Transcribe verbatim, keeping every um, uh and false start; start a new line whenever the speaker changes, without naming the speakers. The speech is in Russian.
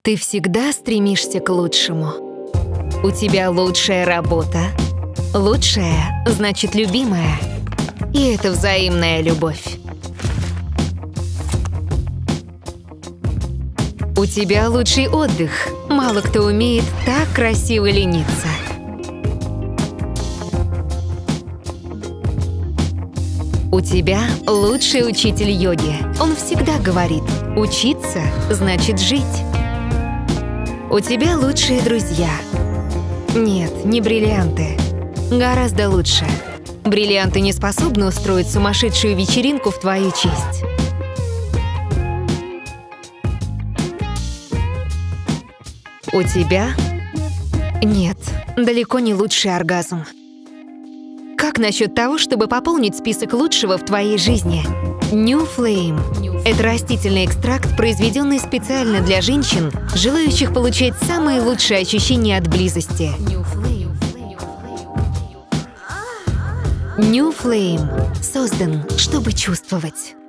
Ты всегда стремишься к лучшему. У тебя лучшая работа. Лучшая значит любимая. И это взаимная любовь. У тебя лучший отдых. Мало кто умеет так красиво лениться. У тебя лучший учитель йоги. Он всегда говорит: учиться значит жить. У тебя лучшие друзья. Нет, не бриллианты. Гораздо лучше. Бриллианты не способны устроить сумасшедшую вечеринку в твою честь. У тебя нет, далеко не лучший оргазм. Как насчет того, чтобы пополнить список лучшего в твоей жизни? New Flame – это растительный экстракт, произведенный специально для женщин, желающих получать самые лучшие ощущения от близости. New Flame создан, чтобы чувствовать.